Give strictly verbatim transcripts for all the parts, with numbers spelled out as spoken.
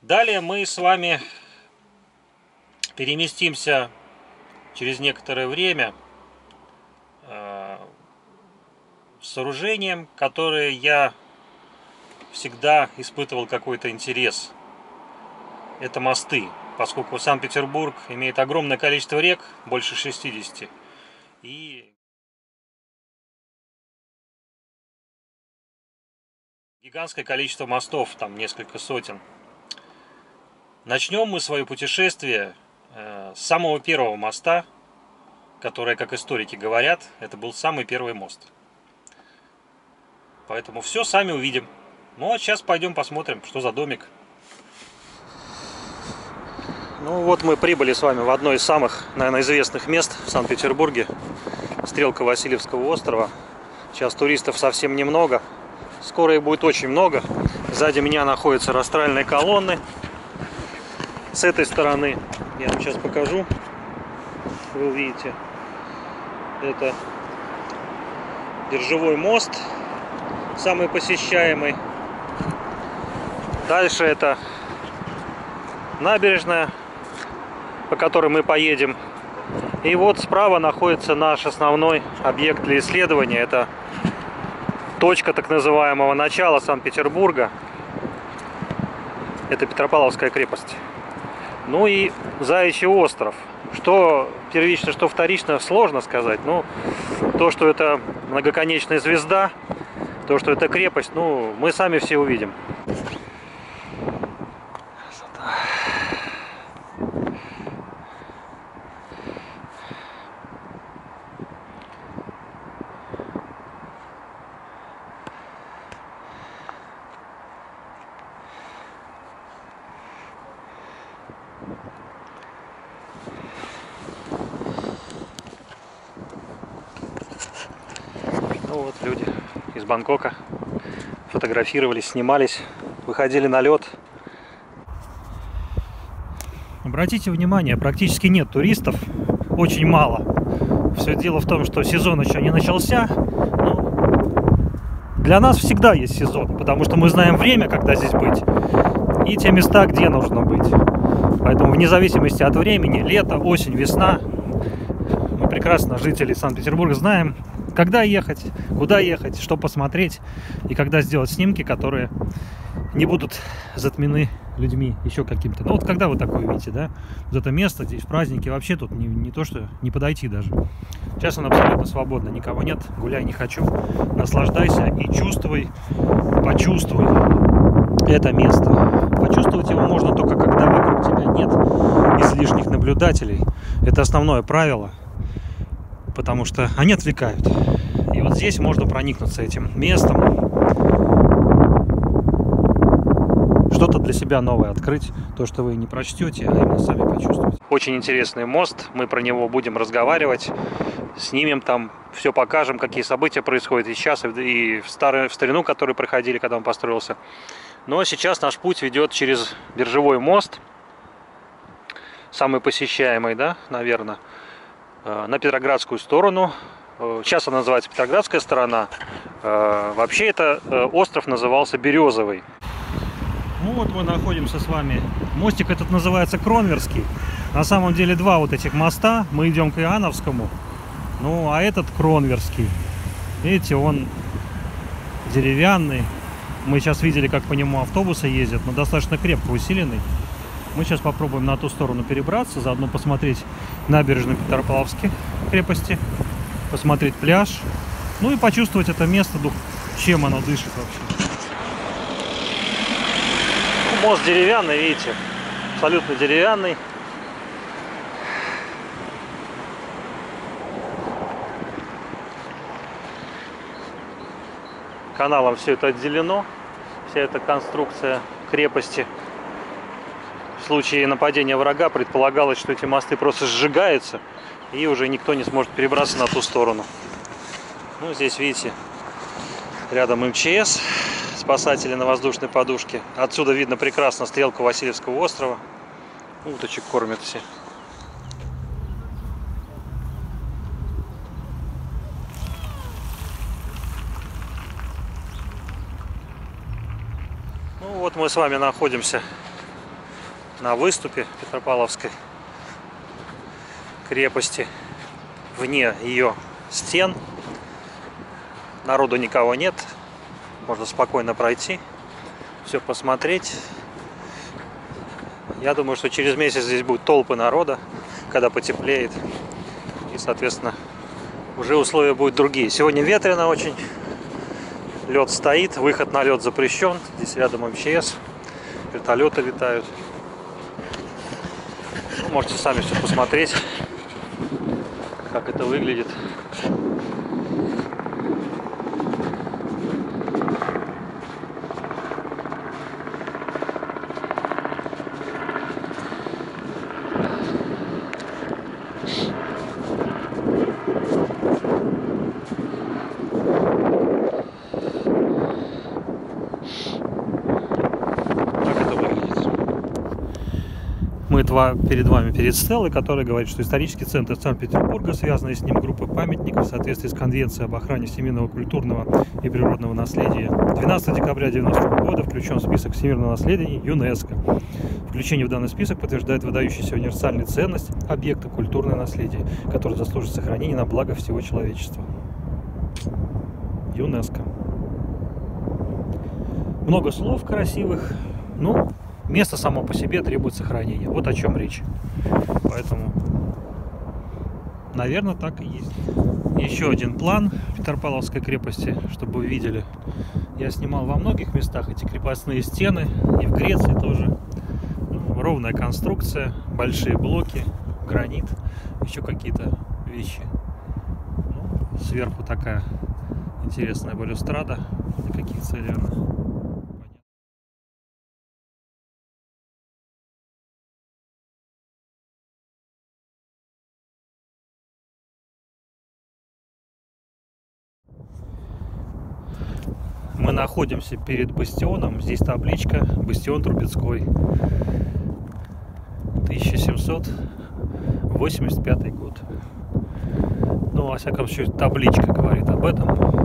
Далее мы с вами переместимся через некоторое время э, с сооружением, которое я всегда испытывал какой-то интерес. Это мосты, поскольку Санкт-Петербург имеет огромное количество рек, больше шестидесяти, и гигантское количество мостов, там несколько сотен. Начнем мы свое путешествие э, с самого первого моста, который, как историки говорят, это был самый первый мост. Поэтому все сами увидим. Ну а сейчас пойдем посмотрим, что за домик. Ну вот мы прибыли с вами в одно из самых, наверное, известных мест в Санкт-Петербурге. Стрелка Васильевского острова. Сейчас туристов совсем немного. Скоро их будет очень много. Сзади меня находятся растральные колонны. С этой стороны я вам сейчас покажу. Вы увидите. Это Биржевой мост, самый посещаемый. Дальше это набережная, по которой мы поедем. И вот справа находится наш основной объект для исследования. Это точка так называемого начала Санкт-Петербурга. Это Петропавловская крепость. Ну и Заячий остров. Что первично, что вторично, сложно сказать. Но то, что это многоконечная звезда, то, что это крепость, ну, мы сами все увидим. Ну вот люди из Бангкока фотографировались, снимались, выходили на лед. Обратите внимание, практически нет туристов, очень мало. Все дело в том, что сезон еще не начался. Но для нас всегда есть сезон, потому что мы знаем время, когда здесь быть, и те места, где нужно быть. Поэтому вне зависимости от времени, лето, осень, весна, мы прекрасно, жители Санкт-Петербурга, знаем, когда ехать, куда ехать, что посмотреть, и когда сделать снимки, которые не будут затмены людьми еще каким-то. Ну вот когда вы такое видите, да? Вот это место здесь в празднике, вообще тут не, не то, что не подойти даже. Сейчас он абсолютно свободно, никого нет, гуляй не хочу. Наслаждайся и чувствуй, почувствуй это место. Почувствовать его можно только, когда вокруг тебя нет излишних наблюдателей. Это основное правило. Потому что они отвлекают. И вот здесь можно проникнуться этим местом, что-то для себя новое открыть, то, что вы не прочтете, а именно сами почувствуете. Очень интересный мост, мы про него будем разговаривать, снимем там, все покажем, какие события происходят и сейчас, и в, старую, в старину, которые проходили, когда он построился. Но сейчас наш путь ведет через Биржевой мост, самый посещаемый, да, наверное, на Петроградскую сторону. Сейчас она называется Петроградская сторона. Вообще это остров назывался Березовый. Ну вот мы находимся с вами. Мостик этот называется Кронверский. На самом деле два вот этих моста. Мы идем к Иоанновскому. Ну а этот Кронверский. Видите, он деревянный. Мы сейчас видели, как по нему автобусы ездят, но достаточно крепко усиленный. Мы сейчас попробуем на ту сторону перебраться, заодно посмотреть набережную Петропавловской крепости, посмотреть пляж, ну и почувствовать это место, чем оно дышит вообще. Мост деревянный, видите, абсолютно деревянный. Каналом все это отделено, вся эта конструкция крепости. В случае нападения врага предполагалось, что эти мосты просто сжигаются, и уже никто не сможет перебраться на ту сторону. Ну, здесь, видите, рядом эм че эс, спасатели на воздушной подушке. Отсюда видно прекрасно стрелку Васильевского острова. Уточек кормят все. Ну, вот мы с вами находимся на выступе Петропавловской крепости, вне ее стен. Народу никого нет, можно спокойно пройти, все посмотреть. Я думаю, что через месяц здесь будут толпы народа, когда потеплеет, и, соответственно, уже условия будут другие. Сегодня ветрено очень, лед стоит, выход на лед запрещен. Здесь рядом эм че эс, вертолеты летают. Ну, можете сами все посмотреть, как это выглядит. Мы перед вами перед стелой, которая говорит, что исторический центр Санкт-Петербурга, связанный с ним группа памятников в соответствии с Конвенцией об охране всемирного культурного и природного наследия, двенадцатого декабря девяностого года включен в список всемирного наследия ЮНЕСКО. Включение в данный список подтверждает выдающуюся универсальную ценность объекта культурное наследие, который заслужит сохранения на благо всего человечества. ЮНЕСКО. Много слов красивых, ну, место само по себе требует сохранения. Вот о чем речь. Поэтому, наверное, так и есть. Еще один план Петропавловской крепости, чтобы вы видели. Я снимал во многих местах эти крепостные стены, и в Греции тоже. Ну, ровная конструкция, большие блоки, гранит, еще какие-то вещи. Ну, сверху такая интересная балюстрада. На какие цели она? Мы находимся перед бастионом. Здесь табличка «Бастион Трубецкой». тысяча семьсот восемьдесят пятый год. Ну, во всяком случае, табличка говорит об этом.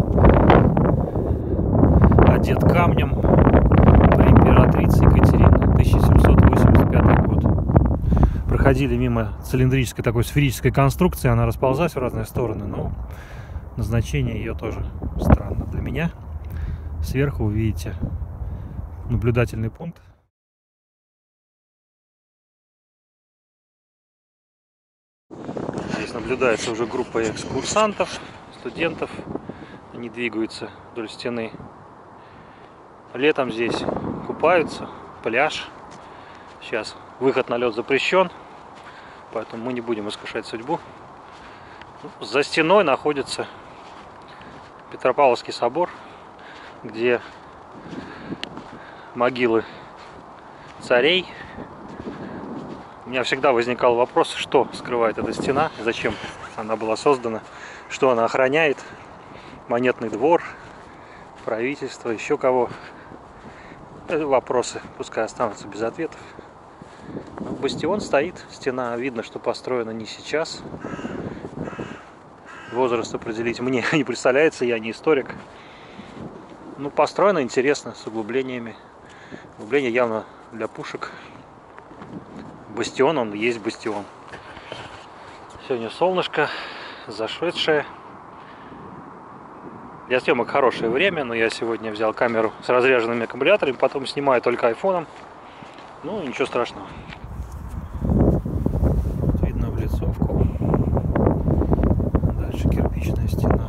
Одет камнем при императрице Екатерине. тысяча семьсот восемьдесят пятый год. Проходили мимо цилиндрической такой сферической конструкции. Она расползалась в разные стороны, но назначение ее тоже странно для меня. Сверху увидите наблюдательный пункт. Здесь наблюдается уже группа экскурсантов, студентов. Они двигаются вдоль стены. Летом здесь купаются, пляж. Сейчас выход на лед запрещен, поэтому мы не будем искушать судьбу. За стеной находится Петропавловский собор, где могилы царей. У меня всегда возникал вопрос, что скрывает эта стена, зачем она была создана, что она охраняет. Монетный двор, правительство, еще кого. Вопросы пускай останутся без ответов. Бастион стоит, стена видно, что построена не сейчас. Возраст определить мне не представляется, я не историк. Ну, построено интересно, с углублениями. Углубление явно для пушек. Бастион, он есть бастион. Сегодня солнышко зашедшее. Для съемок хорошее время, но я сегодня взял камеру с разряженными аккумуляторами, потом снимаю только айфоном. Ну, ничего страшного. Видно облицовку. Дальше кирпичная стена.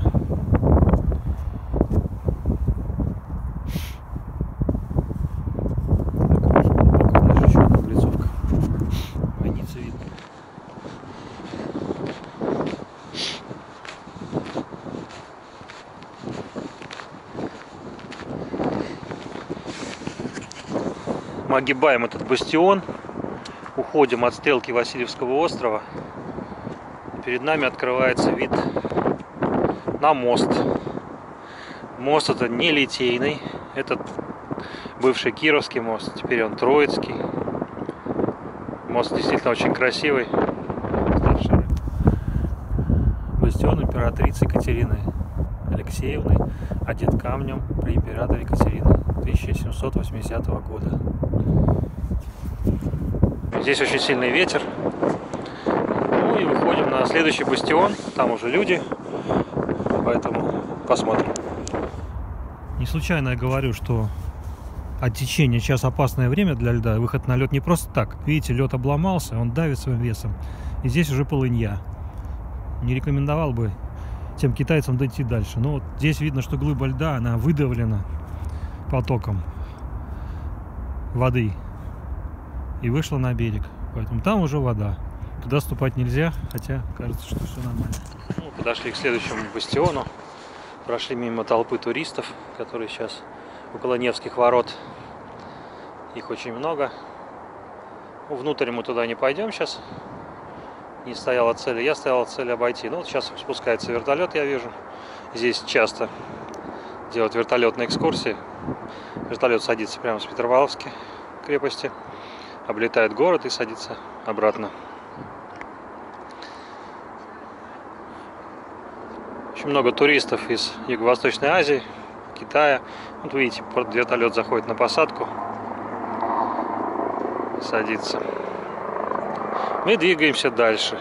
Мы огибаем этот бастион, уходим от стрелки Васильевского острова. Перед нами открывается вид на мост. Мост это не Литейный, это бывший Кировский мост, теперь он Троицкий. Мост действительно очень красивый. Бастион императрицы Екатерины Алексеевны, одет камнем при императоре Екатерине тысяча семьсот восьмидесятого года. Здесь очень сильный ветер. Ну и выходим на следующий бастион. Там уже люди. Поэтому посмотрим. Не случайно я говорю, что от течения сейчас опасное время для льда. Выход на лед не просто так. Видите, лед обломался, он давит своим весом. И здесь уже полынья. Не рекомендовал бы тем китайцам дойти дальше. Но вот здесь видно, что глыба льда, она выдавлена потоком воды и вышла на берег. Поэтому там уже вода. Туда ступать нельзя, хотя кажется, что все нормально. Ну, подошли к следующему бастиону. Прошли мимо толпы туристов, которые сейчас около Невских ворот. Их очень много. Ну, внутрь мы туда не пойдем сейчас. Не стояла цели. Я стояла цели обойти. Ну, вот сейчас спускается вертолет, я вижу. Здесь часто делают вертолетные экскурсии. Вертолет садится прямо с Петропавловской крепости, облетает город и садится обратно. Очень много туристов из Юго-Восточной Азии, Китая. Вот видите, вертолет заходит на посадку, садится. Мы двигаемся дальше.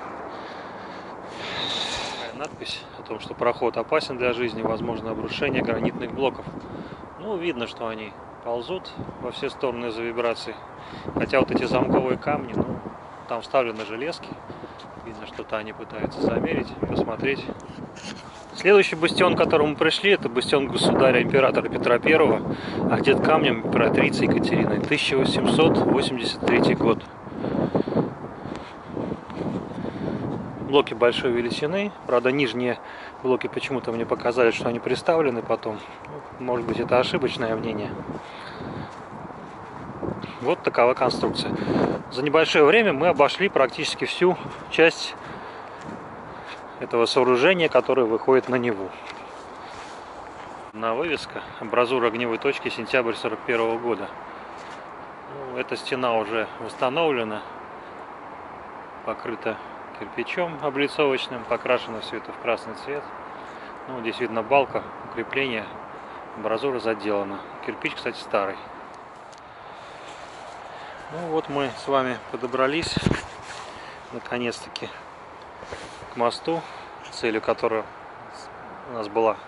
Надпись о том, что проход опасен для жизни, возможно обрушение гранитных блоков. Ну, видно, что они ползут во все стороны из-за вибраций. Хотя вот эти замковые камни, ну, там вставлены железки. Видно, что-то они пытаются замерить, посмотреть. Следующий бастион, к которому мы пришли, это бастион государя императора Петра Первого, одет камнем императрицы Екатерины, тысяча восемьсот восемьдесят третий год. Блоки большой величины, правда нижние блоки почему-то мне показали, что они приставлены потом. Может быть, это ошибочное мнение. Вот такова конструкция. За небольшое время мы обошли практически всю часть этого сооружения, которое выходит на Неву. На вывеска «Амбразура огневой точки, сентябрь сорок первого года». Ну, эта стена уже восстановлена, покрыта кирпичом облицовочным, покрашено все это в красный цвет. Ну, здесь видно балка, укрепление, амбразура заделана. Кирпич, кстати, старый. Ну вот мы с вами подобрались наконец-таки к мосту, целью которого у нас была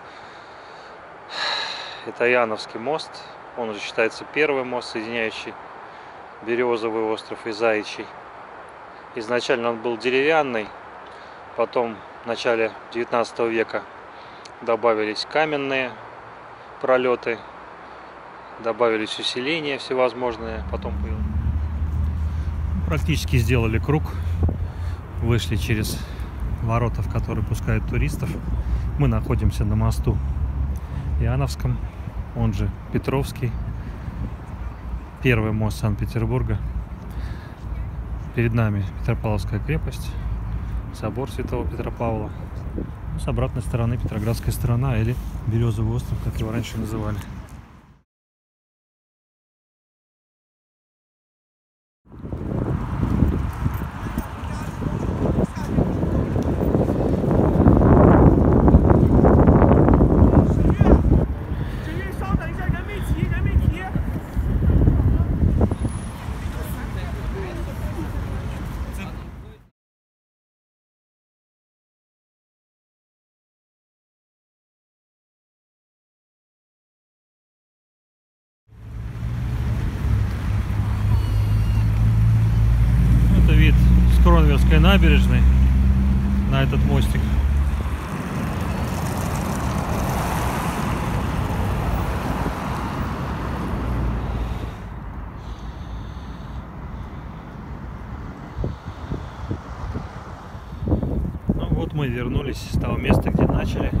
это Яновский мост. Он уже считается первый мост, соединяющий Березовый остров и Заячий. Изначально он был деревянный, потом в начале девятнадцатого века добавились каменные пролеты, добавились усиления всевозможные, потом практически сделали круг, вышли через ворота, в которые пускают туристов. Мы находимся на мосту Яновском, он же Петровский, первый мост Санкт-Петербурга. Перед нами Петропавловская крепость, собор Святого Петропавла. С обратной стороны Петроградская сторона, или Березовый остров, как его раньше называли. Вид с Кронверской набережной на этот мостик. Ну вот мы вернулись с того места, где начали.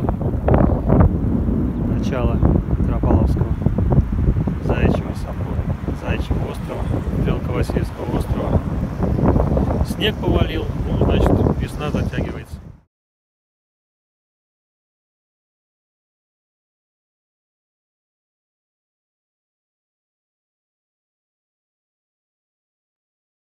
Начало Петропавловского Заячьего собора, Заячьего острова, Стрелко-Васильевского острова. Снег повалил, ну, значит, весна затягивает.